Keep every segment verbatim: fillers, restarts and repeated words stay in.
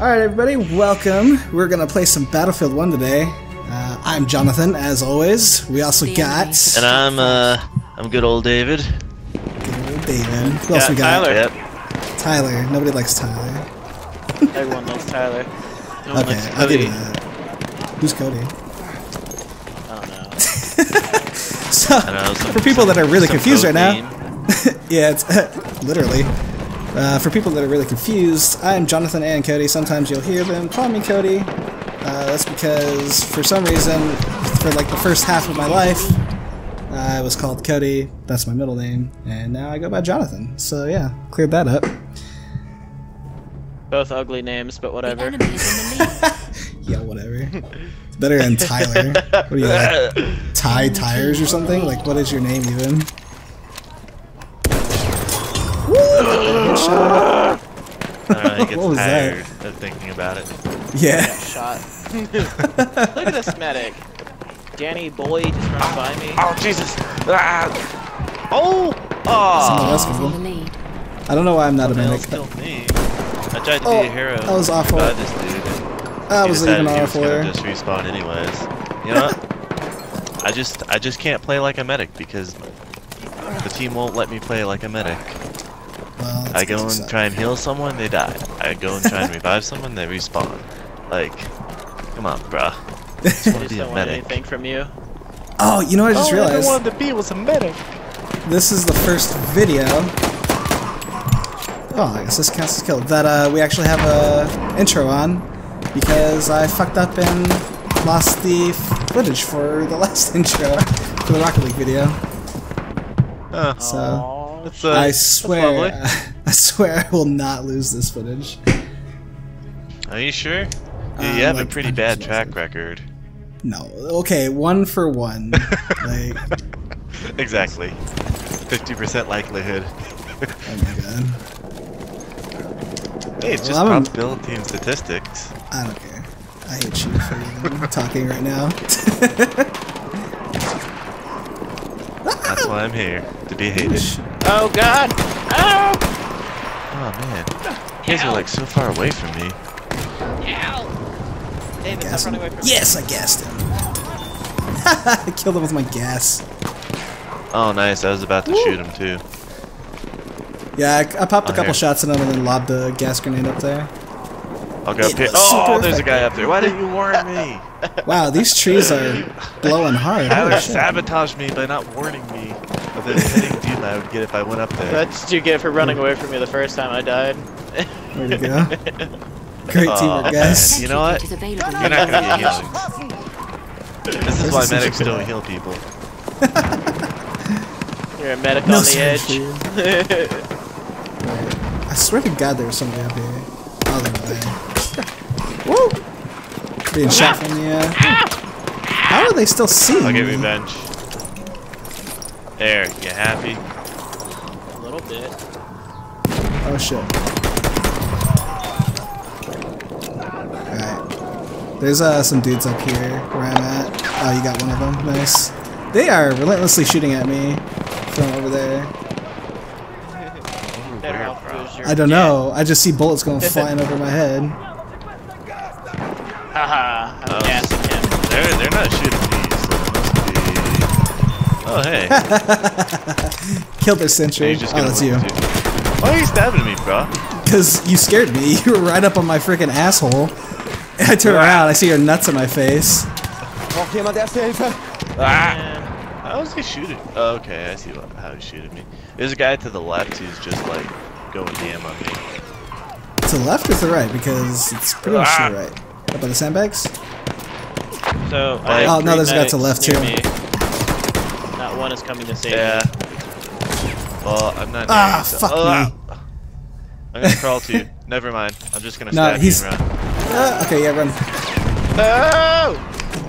Alright everybody, welcome. We're gonna play some Battlefield one today. Uh, I'm Jonathan, as always. We also got... And I'm, uh, I'm good old David. Good old David. Who else yeah, we got? Tyler. Yep. Tyler. Nobody likes Tyler. Everyone likes Tyler. No one Okay, likes I'll give Cody. you that. Who's Cody? I don't know. So, I know, some, for people some, that are really confused right now... name. yeah, it's literally. Uh, for people that are really confused, I'm Jonathan and Cody. Sometimes you'll hear them call me Cody. Uh, that's because, for some reason, for like the first half of my life, uh, I was called Cody. That's my middle name. And now I go by Jonathan. So yeah, cleared that up. Both ugly names, but whatever. Yeah, whatever. It's better than Tyler. What are you, like, Ty Tires or something? Like, what is your name even? I don't know, he gets What was tired that? of thinking about it. Yeah. Shot. Look at this medic. Danny Boy just runs by me. Oh, Jesus! Ah. Oh! Someone Oh! else can go. I don't know why I'm not a Someone medic. else killed me. I tried to Oh, be a hero. that was awful. By this dude. I He wasn't even decided he was awful gonna there. just respawn anyways. You know what? I just, I just can't play like a medic because the team won't let me play like a medic. Well, that's I go 'cause you and suck. try and heal someone, they die. I go and try and revive someone, they respawn. Like, come on, bruh. I just I want to just be a don't want medic. anything from you. Oh, you know what I just All I ever realized? wanted to be was a medic. This is the first video. Oh, I guess this counts as killed. That uh, we actually have a intro on because I fucked up and lost the footage for the last intro for the Rocket League video. Huh. So Aww. That's, uh, I that's swear, lovely. I swear I will not lose this footage. Are you sure? Yeah, Um, you have like, a pretty one bad percent. track record. No, okay, one for one. Like, Exactly. fifty percent likelihood. oh my god. Hey, it's just Well, I'm a- probability and statistics. I don't care. I hate you for even talking right now. That's why I'm here, to be hated. Oh god! Oh! Oh man, you guys are like so far away from me. Ow! David, Gas stop him? running away from me. Yes, I gassed him. I killed him with my gas. Oh nice, I was about to shoot him too. Yeah, I, I popped a Oh, couple here. shots in him and then lobbed a gas grenade up there. I'll go It up here. was Oh, super there's a guy effective. up there. Why didn't you warn me? Wow, these trees are blowing hard. Tyler Holy shit. sabotaged me by not warning me of the hitting doom I would get if I went up there. That's what you get for running away from me the first time I died. There you go. Great Aw, teamwork, guys. You know what? You're not gonna get healing. This is why Where's the medics central don't guy? heal people. You're a medic No on the edge. century. I swear to God there was somebody up here. Oh, they're there. Woo! Being shot from the, uh... How are they still seeing I'll get me? revenge. There, you happy? A little bit. Oh shit. Alright. There's uh, some dudes up here where I'm at. Oh, you got one of them. Nice. They are relentlessly shooting at me from over there. Better help was your I don't dad. know. I just see bullets going flying over my head. Haha, I'm Oh. gassing him. They're they're not shooting me, so it must be. Oh hey, Killed their sentry. you're just Oh, gonna that's win, you. too. Why are you stabbing me, bro? Because you scared me. You were right up on my freaking asshole. I turn around. I see your nuts in my face. Ah! How was he shooting? Oh, okay, I see what, how he's shooting me. There's a guy to the left who's just like going ham on me. To the left or to the right? Because it's pretty much to Ah. the right. Up by the sandbags? So, Oh, I have no, three there's a guy to the medics left, near too. me. Not one is coming to save Yeah. me. Well, I'm not. Ah, near you, so- fuck oh, me. ah. I'm gonna crawl to you. Never mind. I'm just gonna No, stab he's- you and run. Uh, okay, yeah, run. No!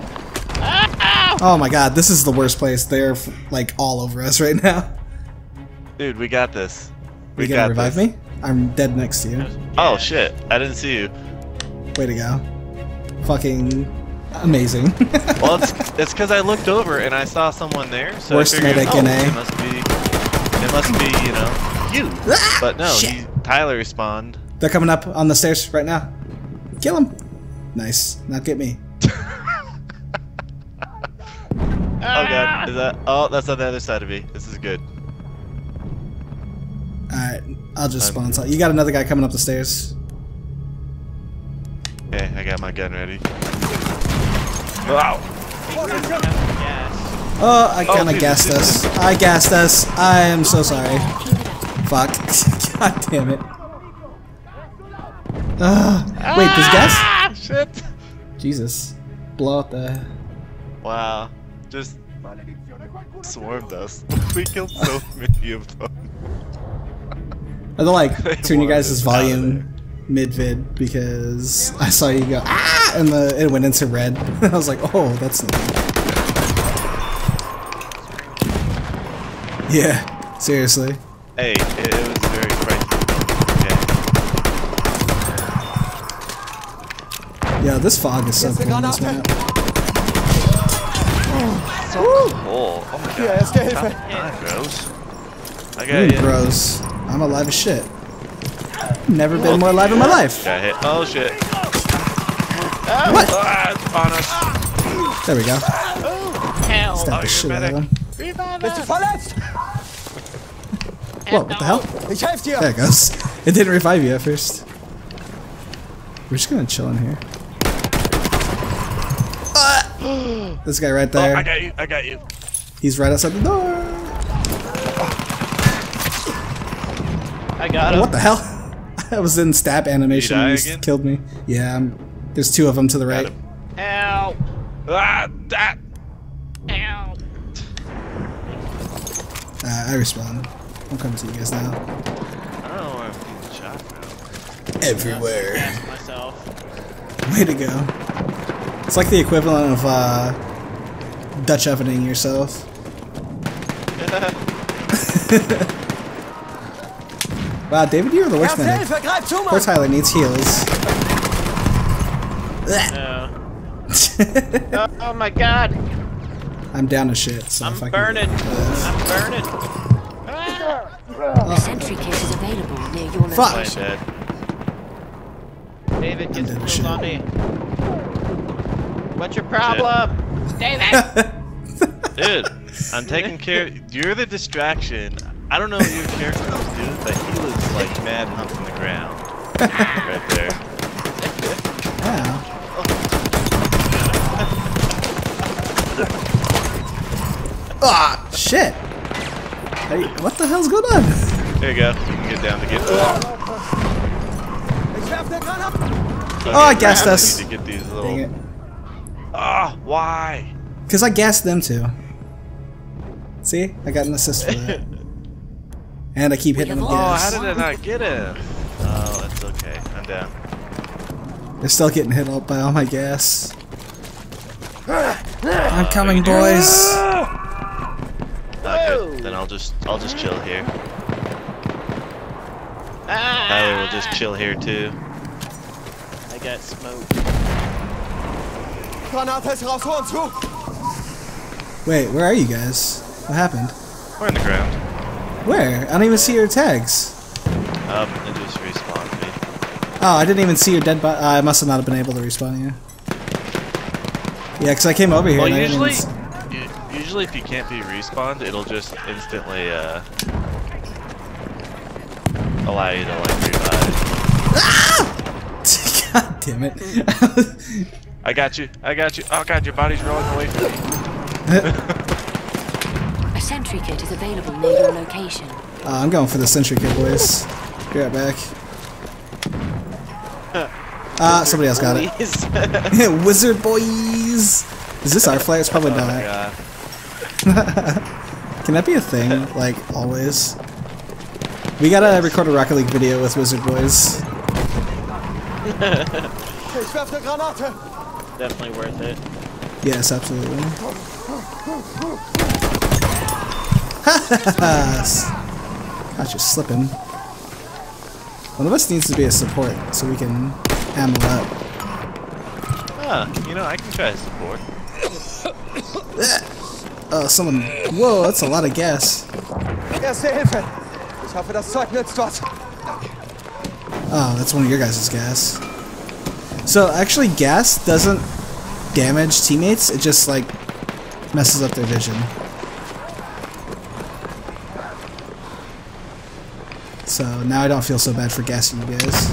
Oh my god, this is the worst place. They're f- like all over us right now. Dude, we got this. Are We you gonna got revive this. me? I'm dead next to you. Oh shit! I didn't see you. Way to go. Fucking amazing. Well, it's it's because I looked over and I saw someone there, so Worst I figured, medic oh, in A. it must be, it must be, you know, you. Ah, But no, shit. he, Tyler respawned. They're coming up on the stairs right now. Kill him. Nice. Now get me. Oh god, is that? Oh, that's on the other side of me. This is good. Alright, I'll just spawn inside. You got another guy coming up the stairs. Okay, I got my gun ready. Wow. Oh, I kind of dude, gassed dude, us. I gassed us. I am so sorry. Fuck. God damn it. Uh, wait, does gas? Ah, shit. Jesus. Blow out the... Wow. Just swarmed us. We killed so many of them. I don't like They turn you wanted guys' us out of volume mid-vid because I saw you go ah, and the it went into red. I was like, oh, that's not good. Yeah, seriously. Hey, it, it was very frightening. Okay. Yeah, this fog is so cool on this map. So cool. Oh my god. Time gross. I got Ooh, you. bros. I'm alive as shit. Never been more alive in my life. Got hit. Oh shit. What? Ah, it's on us. There we go. Hell. Stab Oh, the shit you're out of him. Bist du verletzt? Whoa, what the hell? Ich helfe dir. There it goes. It didn't revive you at first. We're just gonna chill in here. Ah! This guy right Oh, I there. got you. I got you. He's right outside the door. I got him. What the hell? I was in stab animation die and he again? killed me. Yeah, I'm, there's two of them to the Got right. him. Help. Ah, that. Help. Uh, I respawn. I'm coming to you guys now. I don't know where I'm getting shot from. Everywhere. Gas myself. Way to go. It's like the equivalent of uh, Dutch ovening yourself. Wow, David, you're the worst Erste medic. Hilfe, greif zu, Poor Mann. Tyler needs heals. No. oh, oh my god. I'm down to shit, so I'm if I can burning. get this. I'm burning. A sentry kit is available near your Fuck. I'm location. dead. David, get I'm some dead as kills shit. on me. What's your problem? David! Dude, I'm taking care. You're the distraction. I don't know what your character is doing, but he looks like mad humping the ground. Right there. Yeah. Ah, shit. Hey, what the hell's going on? There you go. You can get down to get. Ich werfe eine Granate. Oh, I gassed us. Need to get these Dang little. it. Ah, why? Because I gassed them too. See? I got an assist for that. And I keep hitting them with Oh, how gas. did I not get him? Oh, that's okay. I'm down. They're still getting hit up by all my gas. I'm coming, boys. Okay, then I'll just I'll just chill here. Ah, Tyler will just chill here too. I got smoked. Granate ist raus, Ohren zu. Wait, where are you guys? What happened? We're in the ground. Where? I don't even see your tags. Um, it just respawned me. Oh, I didn't even see your dead body. Uh, I must have not been able to respawn you. Yeah, because I came over here Well, and I didn't usually, even s- u- usually if you can't be respawned, it'll just instantly uh allow you to like revive. God damn it. I got you. I got you. Oh god, your body's rolling away from me. A sentry kit is available near your location. Uh, I'm going for the sentry kit, boys. Be right back. Ah, uh, somebody else got it. Please. Wizard boys! Is this our flight? It's probably Oh my not. god. Can that be a thing? Like, always? We gotta record a Rocket League video with Wizard Boys. Ich werfe eine Granate. Definitely worth it. Yes, absolutely. Got you slipping. One of us needs to be a support so we can ammo up. Ah, you know, I can try to support. Oh, someone. Whoa, that's a lot of gas. Erste Hilfe. Ich hoffe, das Zeug nützt was. Oh, that's one of your guys' gas. So So actually, gas doesn't damage teammates. It just like messes up their vision. So now I don't feel so bad for gassing you guys.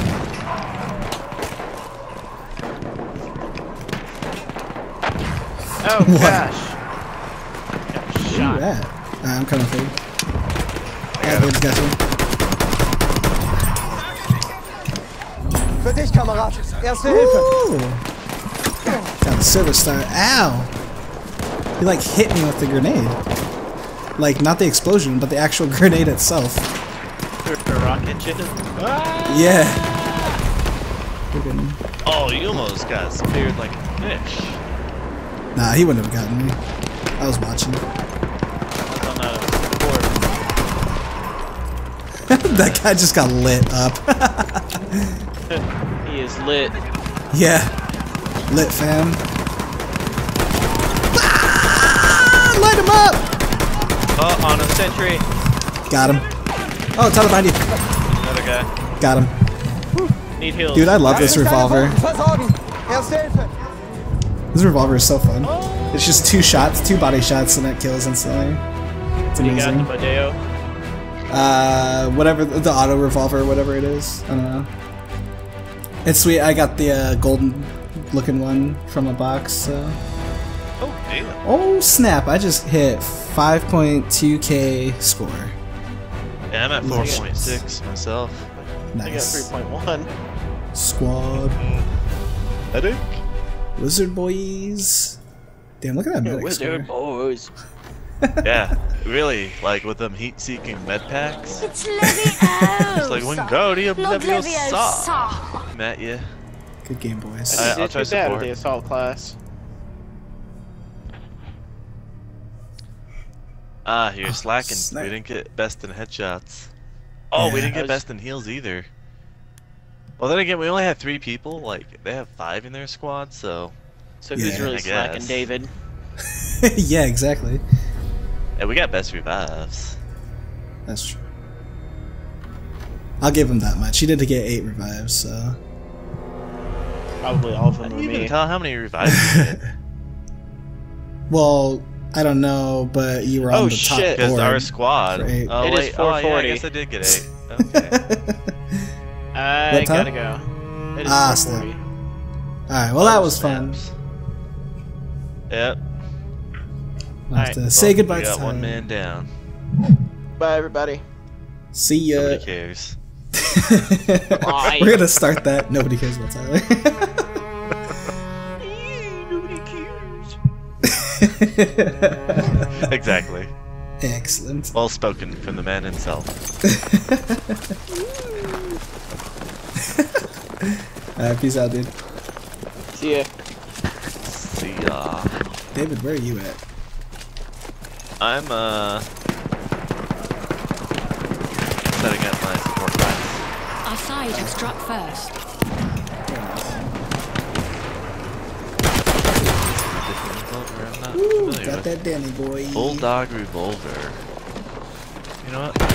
Oh What? gosh. Got Where you shot. at? Alright, I'm coming for you. Yeah, Dave's got you. Für dich, Kamerad. Erste Hilfe. Ooh. Got the silver star. Ow! He like hit me with the grenade. Like not the explosion, but the actual grenade itself. The rocket ship. Ah! Yeah. Freaking- Oh, you almost got speared like a fish. Nah, he wouldn't have gotten me. I was watching. I was on a support. That guy just got lit up. He is lit. Yeah. Lit fam. Ah, light him up! Oh, on a sentry. Got him. Oh, tunnel behind you. Another guy. Got him. Need heals. Dude, I love this Deine revolver. Wunden versorgen. Erste Hilfe. This revolver is so fun. It's just two shots, two body shots, and it kills instantly. It's You got the amazing. Bodeo. Uh, whatever, the auto revolver, whatever it is. I don't know. It's sweet. I got the uh, golden looking one from a box, so. Oh, damn. Oh, snap. I just hit five point two K score. Yeah, I'm at four point six myself. I got Nice. three point one. Squad. Headache? Wizard boys. Damn, look at that medic Wizard score. boys. Yeah, really, like with them heat-seeking med packs. It's Leviosa! It's like when Guardian Lord Leviosa Leviosa! met you. Good game, boys. I- I I'll did try too bad support. with the assault class. Ah, you're slacking. snap. We didn't get best in headshots. Oh, we Yeah. didn't I get was- best in heals either. Well, then again, we only had three people. Like, they have five in their squad, so. So who's Yeah, really I slacking, guess. David? Yeah, exactly. Yeah, we got best revives. That's true. I'll give him that much. He did get eight revives, so. Probably all of How them do were you even me. tell how many revives you get? Well, I don't know, but you were on Oh, the top shit. Because board. our squad. for eight. Oh, It is wait. Oh, yeah, I four forty. guess I did get eight. Okay. I What time? gotta go. It is Ah, four snap. forty. Alright, well, that was fun. Snaps. Yep. I'll have Alright. to say Well, goodbye we to got one Tyler. man down. Bye, everybody. See ya. Nobody cares. Bye. We're gonna start that. Nobody cares about Tyler. Nobody cares. Exactly. Excellent. Well spoken from the man himself. Alright, peace out, dude. See ya. See ya. David, where are you at? I'm, uh. setting up my support class. Our side have struck first. Different revolver I'm not Ooh, familiar got with. that Danny boy. Bulldog revolver. You know what? Oh.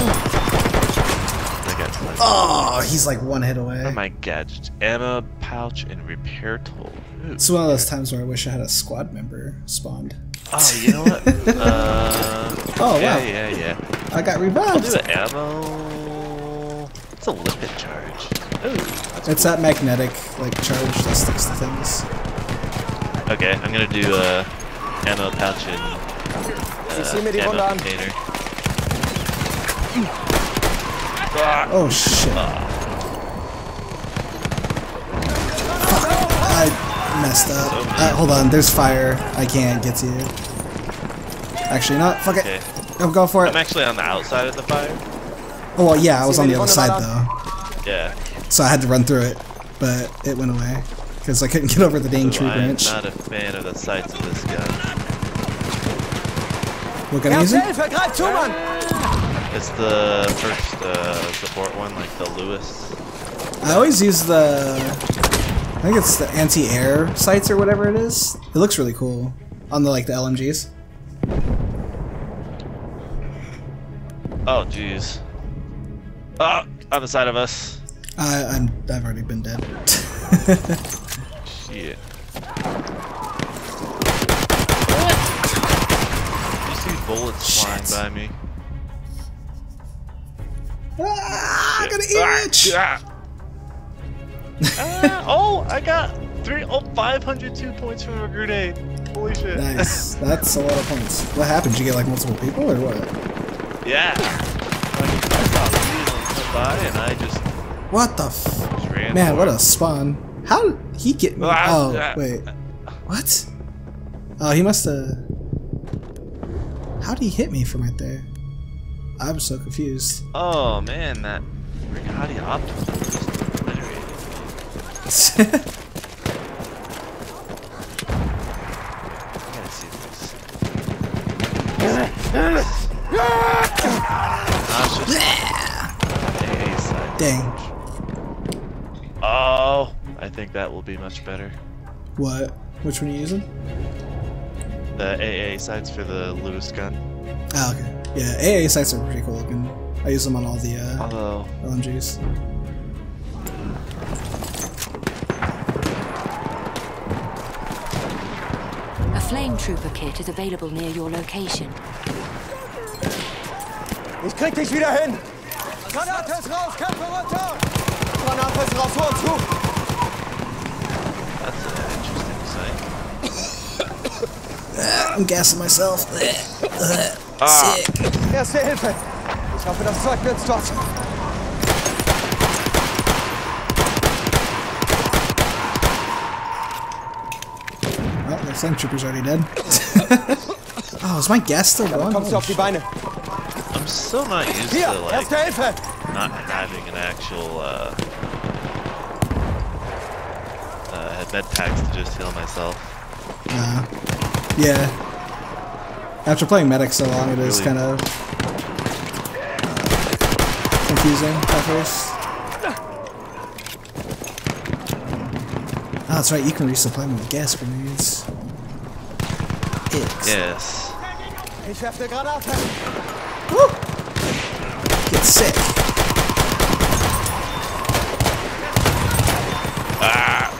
I got like, Oh, he's like one hit away. what are my gadgets? Ammo pouch and repair tool. Ooh. It's one of those times where I wish I had a squad member spawned. Oh, you know what? uh, Oh, yeah, wow. yeah, yeah. I got I'll revived. do the ammo. It's a lipid charge. Ooh, that's It's that magnetic like charge that sticks to things. Okay, I'm gonna do a ammo pouch and Ich uh, zieh mir die Wunde ammo an. container. Oh shit. I messed up. Uh, hold on, there's fire. I can't get to you. Actually, no, fuck it. Okay, I'm going for I'm it. actually on the outside of the fire. Oh well, yeah, I was on the other side though, Yeah. so I had to run through it, but it went away because I couldn't get over the dang So tree I am branch. not a fan of the sights of this gun. What can I use Erste it? Hilfe, greif zu, Mann! It's the first uh, support one, like the Lewis. I always use the. I think it's the anti-air sights or whatever it is. It looks really cool on the like the L M Gs. Oh, jeez. Oh, on the side of us. I, I'm I've already been dead. Shit. You see bullets Shit. flying by me? Ah, I got an Shit. Ah, itch! ah. Ah, oh, I got three, oh, five hundred two points from a grenade. Holy shit. Nice. That's a lot of points. What happened? Did you get like multiple people or what? Yeah. Like, I saw these come by and I just, What the f? just ran Man, for what it. a spawn. How did he get me? Ah, Oh, ah. wait. What? Oh, he must have. How did he hit me from right there? I'm so confused. Oh man, that Riccati Optimus just obliterated me. I gotta see this. Ah, it's just A A side. Dang. Oh, I think that will be much better. What? Which one are you using? The A A sights for the Lewis gun. Oh, okay. Yeah, A A sights are pretty cool looking. I use them on all the uh, Although, L M Gs. A flame trooper kit is available near your location. Ich krieg dich wieder hin! Granate ist raus, Kämpfe runter! Granate ist raus, hol zu! that's an interesting sight. I'm gassing myself. Ah. Sick. Erste Hilfe! Ich hoffe, das Zeug nützt was. Oh, the flame trooper's already dead. Oh, is my gas still going? Kommst du Oh, auf die Beine? I'm still not used Hier, to like Erste Hilfe! not having an actual uh, uh, med packs to just heal myself. Nah. Yeah. After playing medic so long, it is Really? kind of uh, confusing at first. Oh, that's right. You can resupply me with gas grenades. Ix. Yes. Ich werf eine Granate! Woo! Get sick. Ah.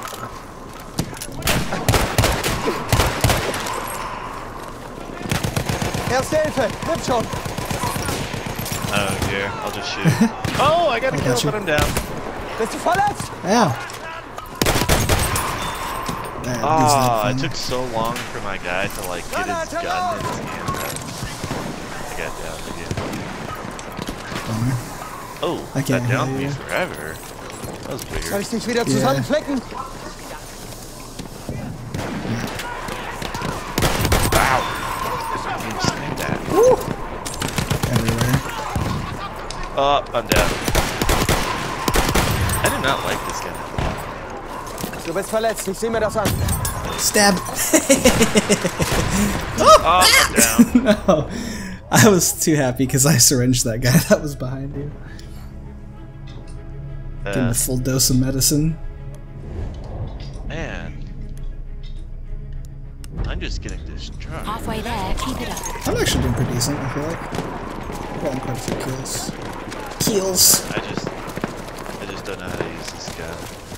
Erste Hilfe! Nimm schon! I don't care. I'll just shoot. Oh, I got a I kill, got you. but I'm down. Bist du verletzt? Ow. There, Ah, use that it thing. took so long for my guy to like get his gun in his hand. that I got down again. Bummer. Oh, I can't that downed hear me you. forever. That was Soll weird. ich dich wieder Ja. zusammenflicken? Wow. You just did that. Everywhere. Oh, I'm dead. I do not like this guy. Du bist verletzt, ich sehe mir das an. Stab. Oh, I'm down. No. I was too happy because I syringed that guy that was behind you. Give him Uh, a full dose of medicine. man. I'm just getting distraught. Halfway there, keep it up. I'm actually doing pretty decent, I feel like. I've gotten quite a few kills. Kills. I just, I just don't know how to use this gun.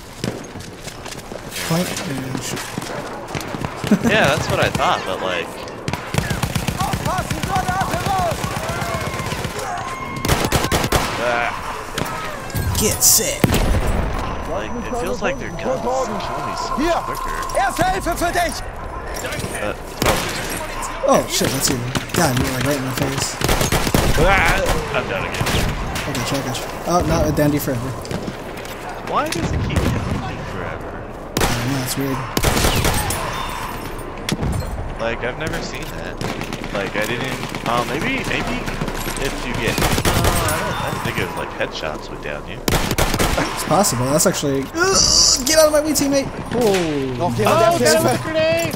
Point and shoot. Yeah, that's what I thought, but like, Aufpassen, Granate raus! ah, Get sick. like it feels like their guns kill me so Hier! much quicker. Erste Hilfe für dich! But it's probably just me. Oh shit, that's you. God, you're like right in my face. Ah, I'm down again. I got you, I got you. Oh, no, it downed you forever. Why does it keep counting forever? I don't know, it's weird. Like I've never seen that. Like I didn't. Oh, maybe maybe if you get. Uh, I don't. I don't think it was like headshots would down you. It's possible. That's actually. Ugh, get out of my way, teammate. Oh. Noch jemand Erste Hilfe? grenade!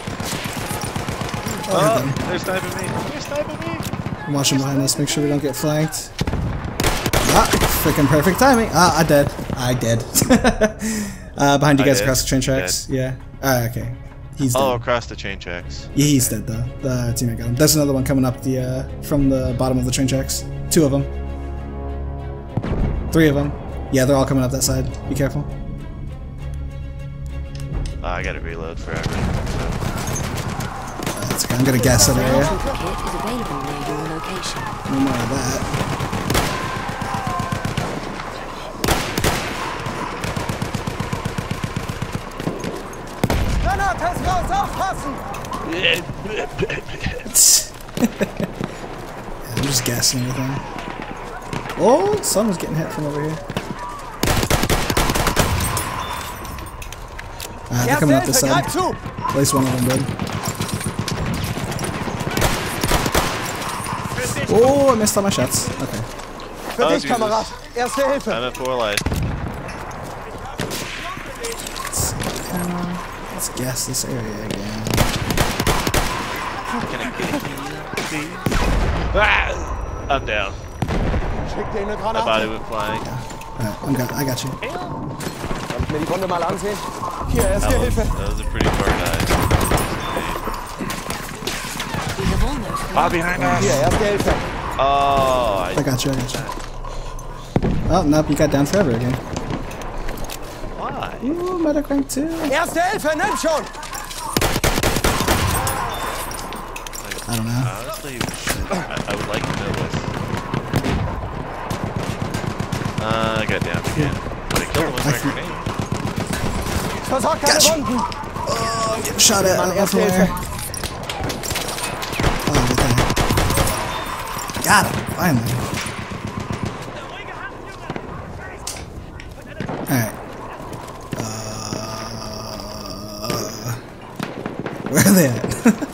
Oh, Oh, good. they're sniping me. They're sniping me. I'm watching behind us. Make sure we don't get flanked. Ah, freaking perfect timing. Ah, I dead. I dead. uh, behind you I guys dead. across the train tracks. Yeah. Ah, okay. He's dead. Oh, across the train tracks. Yeah, he's dead though. The teammate got him. There's another one coming up the uh, from the bottom of the train tracks. Two of them. Three of them. Yeah, they're all coming up that side. Be careful. Oh, I gotta reload forever. So. Uh, that's okay. I'm gonna guess that area. Trooper kit is available near your location. No more of that. Granate ist raus, aufpassen! Yeah, I'm just guessing everything. Oh, someone's getting hit from over here. Uh, they're coming up this side. Greif zu! At least one of them did. Oh, I missed all my shots. Okay. Für Oh, dich, Jesus. Kamerad! Erste Hilfe! I'm at four life. Let's, uh, let's guess this area again. Can I get a heal, please? Ah! I'm down. Schick dir eine My body Granate! went flying. Alright, I'm got, I got you. Kann ich mir die Wunde mal ansehen? Hier, erste That was, Hilfe! that was a pretty far dive. We have almost Ah, behind us! Hier, erste Hilfe! Oh, I, I got you, I got you. Oh, nope, you got down forever again. why? Ooh, medic rank two. Erste Hilfe, nimm schon! I don't know. Honestly, I, I would like to know this. Uh, I got down again. But I killed him with my can- grenade. Versorg deine Gotcha. Wunden! Oh, I'm getting shot at. I Mann, don't know erste from where. Hilfe! Oh, good thing. Got him, finally. Alright. Uh, where are they at?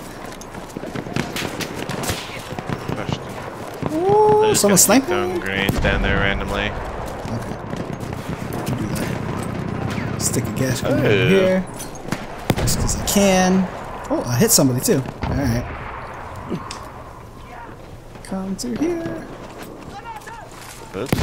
Question. Ooh, I just someone's gotta keep sniping? throwing grenades down there randomly. Okay. Do that. Stick a gas gun Oh. over here. Just because I can. Oh, I hit somebody too. Alright. Come through here. Oops.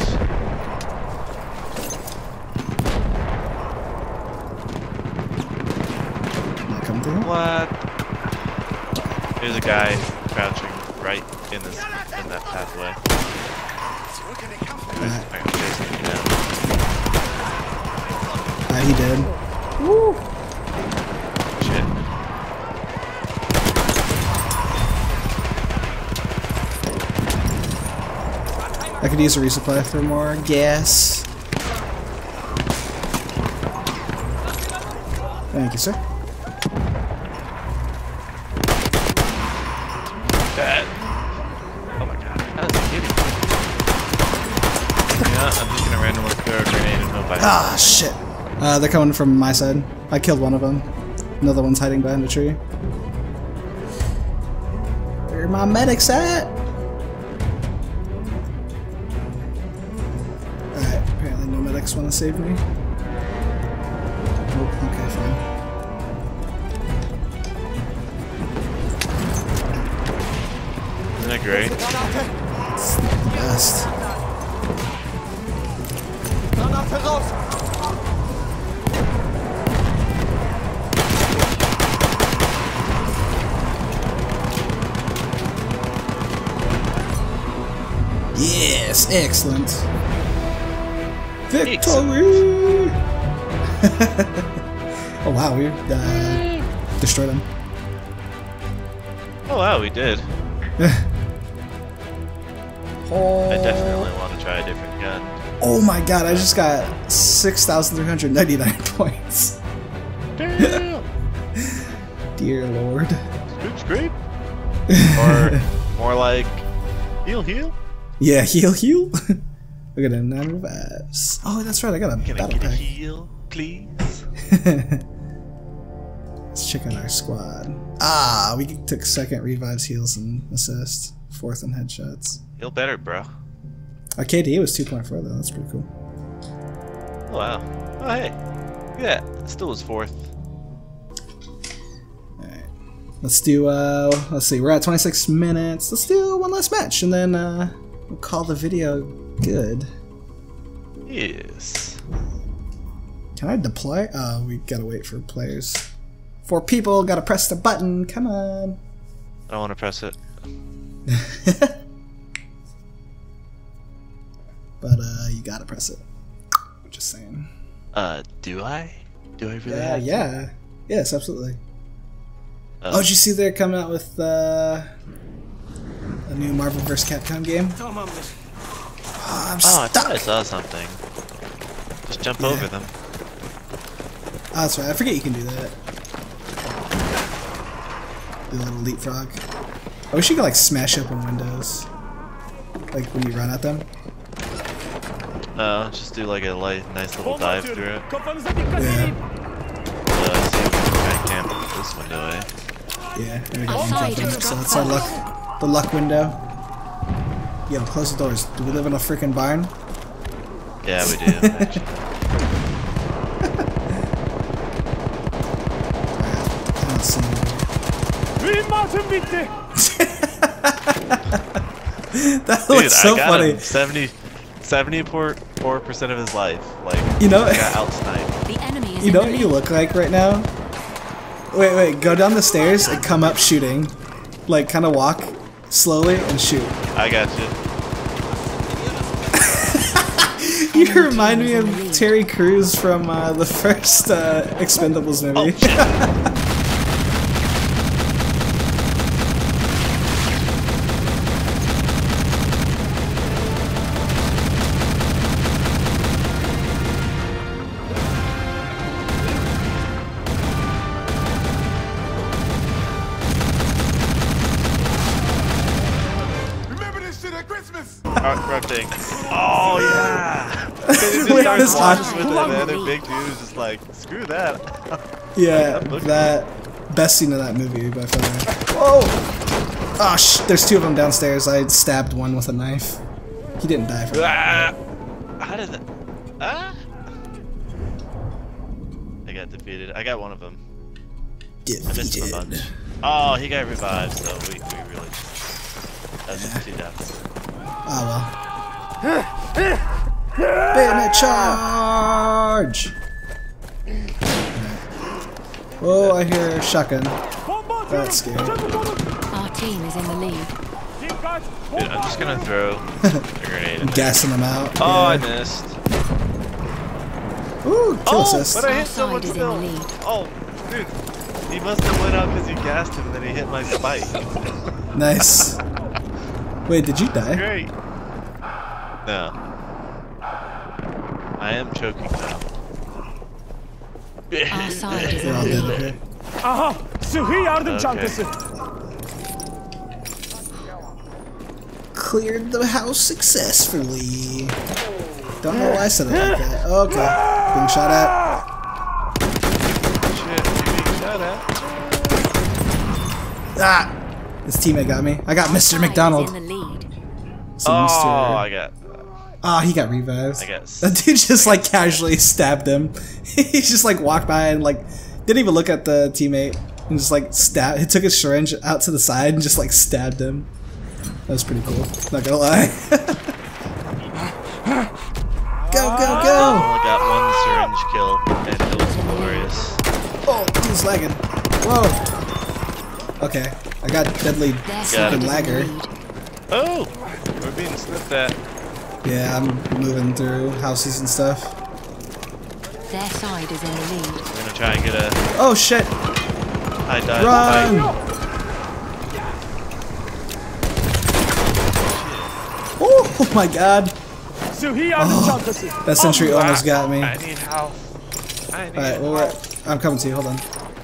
Not come through here. What? There's a guy crouching right in this in that pathway. He was Alright. I'm chasing him down. Ah, he did. Woo! Shit. I could use a resupply for more gas. Thank you, sir. That. Oh my god. That was a kitty. Yeah, I'm just gonna randomly throw a grenade and hope I Ah, shit. Uh, they're coming from my side. I killed one of them. Another one's hiding behind a tree. Where are my medics at? Alright, apparently no medics want to save me. Nope, okay, fine. Isn't it great? Granate! It's the best. Granate raus! Yes, excellent. Victory! Oh wow, we uh, destroyed him. Oh wow, we did. Oh. I definitely want to try a different gun. Oh my god, I just got six thousand three hundred ninety-nine points. Damn! Dear lord. It's great. Or more like heal heal. Yeah, heal, heal. Look at him, nine revives. Oh, that's right, I got a Can I battle get a pack. heal, please? Let's check out our squad. Ah, we took second revives, heals, and assists. Fourth in headshots. Heal better, bro. Our K D was two point four though, that's pretty cool. Oh wow. Oh hey. Yeah, still was fourth. Alright. Let's do, uh, let's see, we're at twenty-six minutes. Let's do one last match, and then, uh, we'll call the video good. Yes. Can I deploy? Oh, we gotta wait for players. Four people, gotta press the button, come on. I don't want to press it. But, uh, you gotta press it. Just saying. Uh, do I? Do I really Yeah, have to? yeah. Yes, absolutely. Uh, Oh, did you see they're coming out with uh, a new Marvel versus. Capcom game? Oh, I'm oh, I stuck. thought I saw something. Just jump Yeah. over them. Oh, that's right. I forget you can do that. Do a little leapfrog. I wish you could like smash open windows, like when you run at them. No, just do like a light, nice little dive through it. Yeah. Uh, see if we can try and camp this window, eh? Yeah. There we go. Outside Jump in. is So that's our luck. The luck window. Yo, close the doors. Do we live in a freaking barn? Yeah, we do. Actually. I don't see anybody. That Dude, looks so I got funny. him seventy, seventy-four percent of his life. Like, You know, he got outsniped. The enemy is you in know the what you lead. look like right now? Wait, wait, go down the stairs and come up shooting. Like, kind of walk slowly and shoot. I got you. You remind me of Terry Crews from uh, the first uh, Expendables Oh, movie. shit. Remember this shit at Christmas! Rotating. Oh, yeah. He just Wait, starts this launching time- with it, and the other big dude is just like, screw that. Yeah, Look at that best scene of that movie by far. Oh, oh, sh there's two of them downstairs. I stabbed one with a knife. He didn't die from that. Ah! How did that? Ah! I got defeated. I got one of them. I missed him a bunch. Defeated. Oh, he got revived, so we, we really. That's two deaths. Oh well. Bayonet charge! Oh, I hear a shotgun. That's scary. Our team is in the lead. Dude, I'm just gonna throw a grenade in there. Gassing them out. Oh, I yeah. missed. Ooh, kill Oh, assist. but I Our hit someone side is in the still. lead. Oh, dude. He must have went up because he gassed him, and then he hit my spike. Nice. Wait, did you die? Great. No. I am choking now. Our side is in They're all the dead lead. here. Aha! Sıhhi yardım Okay. çantası. Cleared the house successfully. Don't know why I said it like that. Okay. Being shot at. Shit, you being shot at? Ah! His teammate got me. I got Our Mister side McDonald. is in the lead. So Oh, Mister I got. Ah, he got revived. I got- That dude just like casually stabbed him. He just like walked by and like didn't even look at the teammate and just like stabbed. He took his syringe out to the side and just like stabbed him. That was pretty cool. Not gonna lie. Go go I go! only got one syringe kill, and it was glorious. Oh, dude's lagging. Whoa. Okay, I got deadly Their side it. is in the lagger. lead. Oh, we're being sniffed at. Yeah, I'm moving through houses and stuff. Their side is in the lead. We're gonna try and get a Oh shit! high dive Run! fight. Oh my god! Sıhhi yardım çantası. That sentry almost got me. I need help. I need Alright, well, we're- I'm coming to you. Hold on.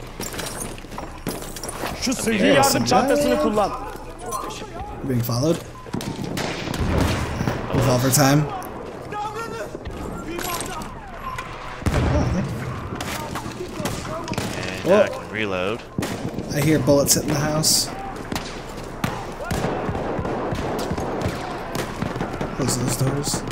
Şu sıhhi Yeah, yardım some çantasını guy. kullan. You're being followed. Revolver time. And Whoa. I can reload. I hear bullets hitting the house. Close those doors.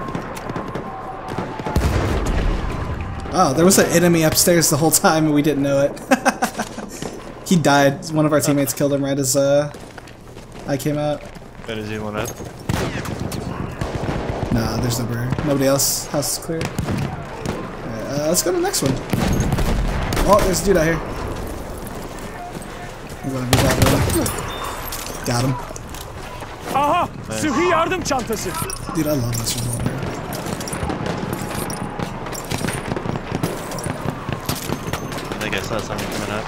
Oh, there was an enemy upstairs the whole time and we didn't know it. He died. One of our teammates killed him right as uh, I came out. Where does he want up? Nah, there's no bird. Nobody else. House is clear. Alright, uh, let's go to the next one. Oh, there's a dude out here. I'm gonna revolve him. Got him. Aha! Sıhhi yardım çantası. Dude, I love this revolver. They I saw something coming up.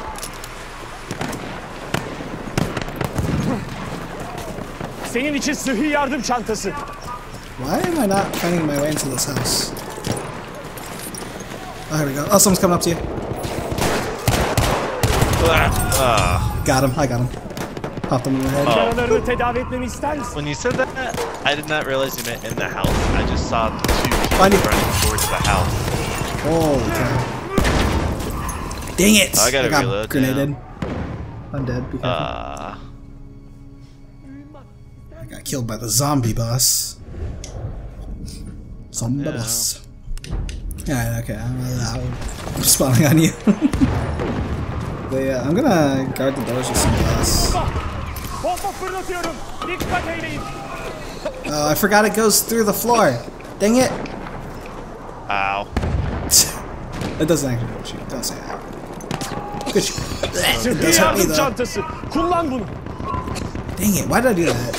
Senin için sıhhi yardım çantası. Why am I not finding my way into this house? Oh, here we go. Oh, someone's coming up to you. Ah. Got him. I got him. Popped him in the head. Oh. Yaralarını tedavi etmemi ister misin? When you said that, I did not realize you meant in the house. I just saw two people Find it. running towards the house. Holy cow. Dang it! I gotta got reload grenaded. I'm dead. Be careful. Uh, I got killed by the zombie boss. Zombie Yeah. boss. Alright, okay. I'm, uh, I'm spawning on you. But yeah, I'm gonna guard the doors with some glass. Bomba fırlatıyorum. Dikkat eyleyin. Oh, I forgot it goes through the floor. Dang it! ow. It doesn't actually hurt you. Don't say that. Good shoot. It Sıhhi does hurt me yardım though. çantası. Kullan bunu. Dang it, why did I do that?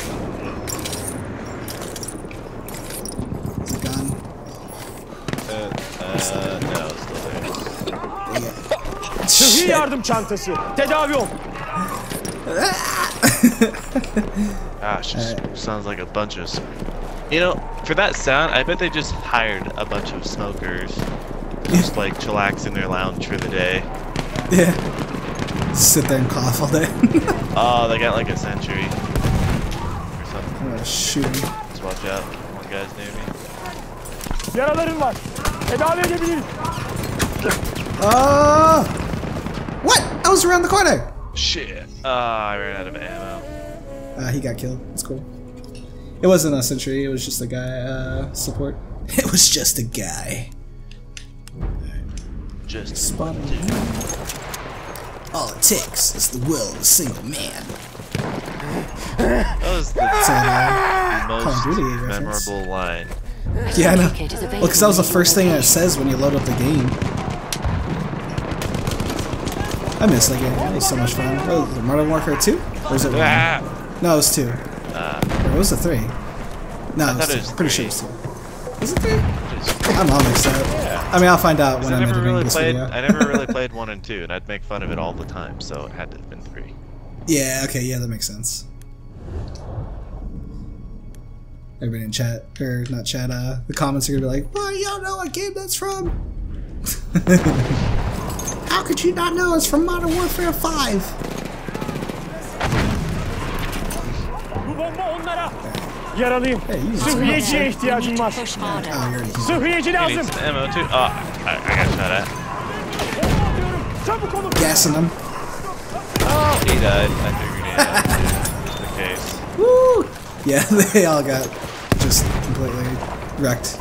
Is it gone? Uh, uh, no, it's still there. Dang it. Sıhhi Shit. yardım çantası. Tedavi ol. Gosh, this sounds like a bunch of. s- You know, for that sound, I bet they just hired a bunch of smokers, just like chillax in their lounge for the day. Yeah. Sit there and cough all day. Oh, they got like a sentry or something. I'm gonna shoot him. Just watch out. One guy's near me. Yaralarım var. Tedavi edebilirim. Oh! What? I was around the corner! Shit. Ah, I ran out of ammo. Uh, he got killed. That's cool. It wasn't a sentry, it was just a guy, uh, support. It was just a guy. Just Spotted him. All it takes is the will of a single man. that was the It's a, uh, Call of most Duty reference. memorable line. Yeah, I know. Kit is available Well, because that was the near first your thing that it says when you load up the game. I miss that game. It was so much fun. Oh, was it Modern Warfare two? Or was it one? Ah! No, it was two. Uh, Or was it three? No, it was thought it two. was Pretty three. sure it was two. Was it three? just, I'm all mixed up. I mean, I'll find out when I I'm never editing really this played. video. I never really played one and two, and I'd make fun of it all the time. So it had to have been three. Yeah, okay, yeah, that makes sense. Everybody in chat, or not chat, uh, the comments are gonna be like, well, you don't know what game that's from? How could you not know it's from Modern Warfare five? Bu bomba onlara. Yaralıyım. Hey, you Sıhhiyeciye We ihtiyacım need var. to push harder. Oh, you're already Sıhhiyeci You lazım. need some ammo too. Oh, I, I got shot at. Bomba atıyorum. Çabuk olun. gassing them. He died. I figured he died. Just in case. Woo! Yeah, they all got just completely wrecked.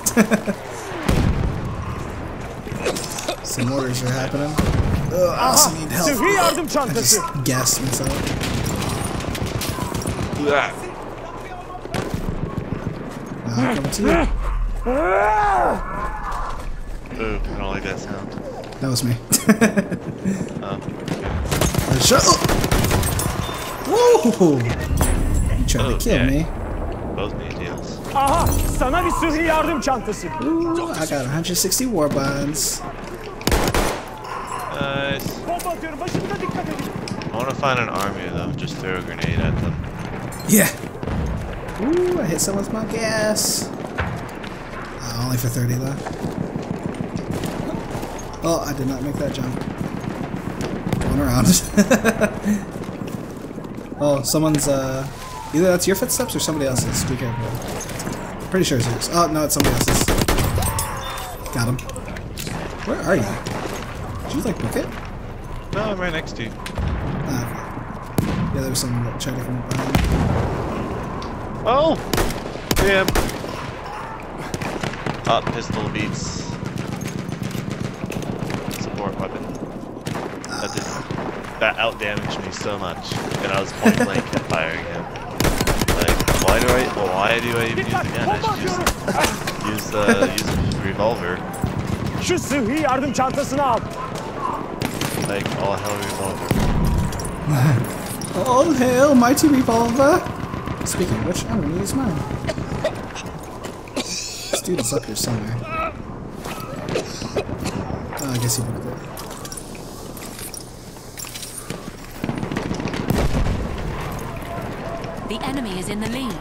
Some orders are happening. Oh, I also need help. Sıhhi yardım I çantası. just gassed myself. Ah. Uh, coming to you. Ooh, I don't like that sound. That was me. Um, Uh, shut up! Woo! You tried to Oh, kill yeah. me. both need heals. Aha, sana bir sıhhi yardım çantası. Ooh, I got one hundred sixty war bonds. Nice. Bomba atıyorum. Başınıza dikkat edin. I want to find an army though. Just throw a grenade at them. Yeah. Ooh, I hit someone with my gas. Uh, only for thirty though. Oh, I did not make that jump. Going around. Oh, someone's, uh... Either that's your footsteps or somebody else's. Be careful. Pretty sure it's yours. Oh, no, it's somebody else's. Got him. Where are you? Did you, like, book it? No, I'm right next to you. Ah, okay. Yeah, there was someone that tried to come up behind. Oh! Damn. Oh, pistol beats. Support weapon. That just that outdamaged me so much, and I was point blank firing him. Like, why do I? Well, why do I even use the gun? I Bomba should atıyorum. just use the use a revolver. Şu sıhhi yardım çantasını al. Like all hell revolver. Oh, hail, mighty revolver! Speaking of which, I'm gonna use mine. This dude is up here somewhere. Oh, I guess he booked it. The enemy is in the lead.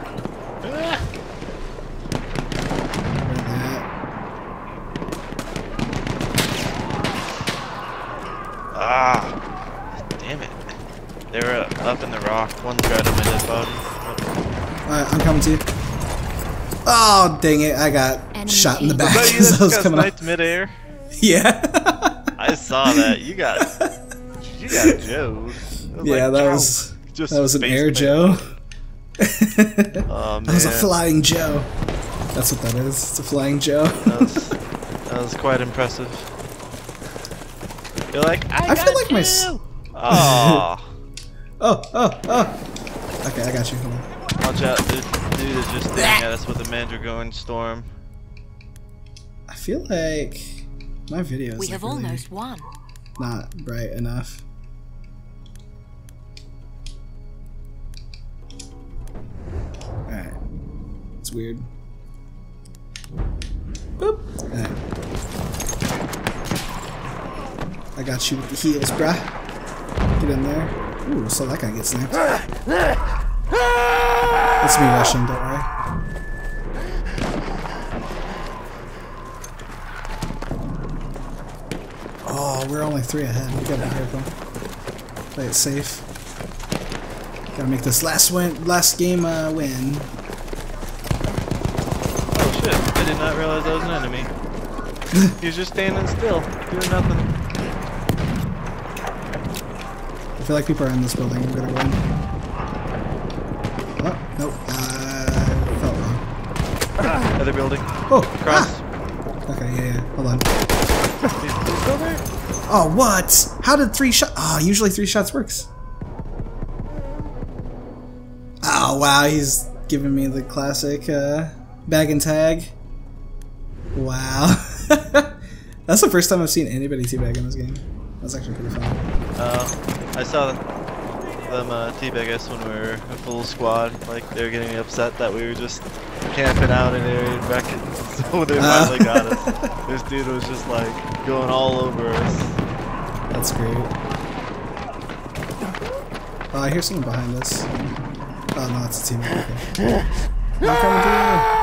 Ah, damn it. They were up in the rock. One's right on my dead body. Alright, I'm coming to you. Oh, dang it. I got Enemy shot in the team. back Was that you as I that was got coming sniped up. midair? Yeah. I saw that. You got, you got Joe. Yeah, that was Just that was an face air man. Joe. Oh man, That was a flying Joe. That's what that is. It's a flying Joe. that, was, that was quite impressive. You're like, I, I got feel like my you. s- Aw. Oh, oh, oh. Okay, I got you. Hold on. Watch out, dude. Dude is just staring at us with a Mandragorn storm. I feel like my video is We like have really almost won. not bright enough. Alright. It's weird. Boop. Alright. I got you with the heels, bruh. Get in there. Ooh, so that guy gets sniped. It's me rushing, don't worry. Oh, we're only three ahead. We gotta be careful. Play it safe. Gotta make this last win, last game uh, win. Oh shit, I did not realize that was an enemy. He was just standing still, doing nothing. I feel like people are in this building. I'm gonna go in. Oh, nope. Uh, I felt wrong. Other building. Oh, Cross. ah! Okay, yeah, yeah. Hold on. He's, he's still there? Oh, what? How did three shots? Oh, usually three shots works. Oh, wow. He's giving me the classic uh, bag and tag. Wow. That's the first time I've seen anybody teabag in this game. That's actually pretty fun. Uh, I saw them uh, teabag us when we were a full squad. Like, they were getting upset that we were just camping out in area back in, so they finally got us. This dude was just like going all over us. That's great. Oh, I hear someone behind us. Oh, no, that's a teammate. Okay. I'm coming to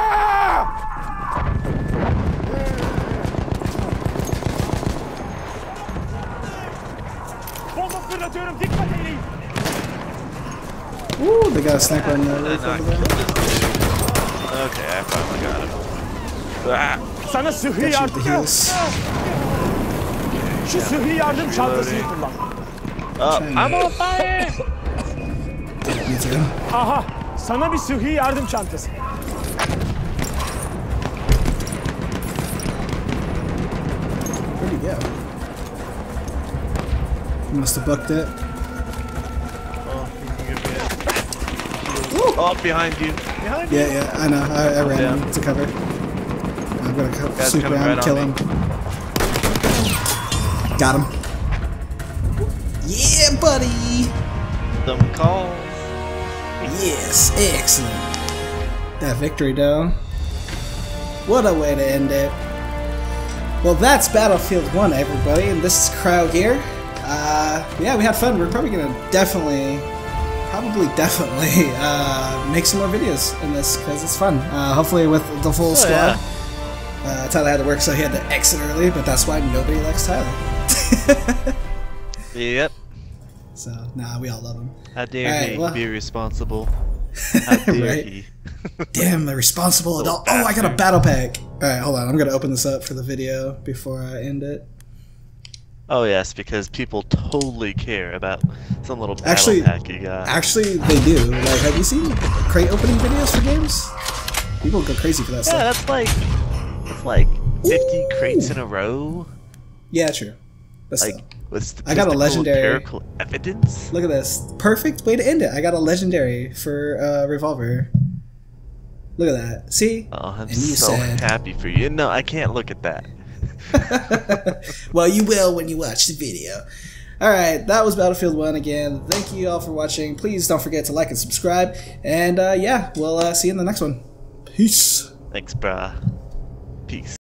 Bomba fırlatıyorum, dikkat edin. you. Ooh, they got a sniper on the I did roof not over kill there. this dude. Okay, I finally got him. Ah, Sana sıhhi Got you with yardım. the heals. Şu sıhhi yardım çantasını kullan. oh, I'm on fire! Me too. Aha, sana bir sıhhi yardım çantası. Where'd he go? He must have booked it. Oh, you can give me it. Oh, behind you. Behind you. Yeah, yeah, I know. I, I ran Yeah. him to cover. I'm gonna co Guy's swoop coming around, right kill on him. me. Got him. Yeah, buddy! Some calls. Yes, excellent. That victory, though. What a way to end it. Well, that's Battlefield one, everybody, and this is Crow here. Uh, yeah, we had fun. We're probably gonna definitely, probably definitely, uh, make some more videos in this, because it's fun. Uh, hopefully with the full Oh, squad. yeah. Uh, Tyler had to work, so he had to exit early, but that's why nobody likes Tyler. Yep. So, nah, we all love him. How dare Alright, he well- be responsible? How dare Right. he? Damn, the responsible adult. Oh, I got a battle pack. Alright, hold on. I'm going to open this up for the video before I end it. Oh yes, because people totally care about some little battle Actually- pack you got. Actually, they do. Like, have you seen crate opening videos for games? People go crazy for that Yeah, stuff. that's like that's like fifty Ooh. crates in a row. Yeah, true. But still. Like with I got a statistical legendary- empirical evidence. Look at this. Perfect way to end it. I got a legendary for uh, Revolver. Look at that. See? Oh, I'm And you so said- happy for you. No, I can't look at that. Well, you will when you watch the video. Alright, that was Battlefield one again. Thank you all for watching. Please don't forget to like and subscribe. And uh, yeah, we'll uh, see you in the next one. Peace. Thanks, bruh. Peace.